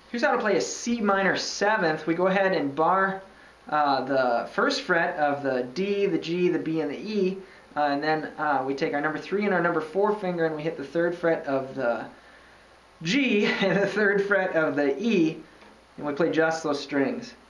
Here's how to play a C minor 7th. We go ahead and bar the first fret of the D, the G, the B, and the E, and then we take our number 3 and our number 4 finger and we hit the 3rd fret of the G and the 3rd fret of the E, and we play just those strings.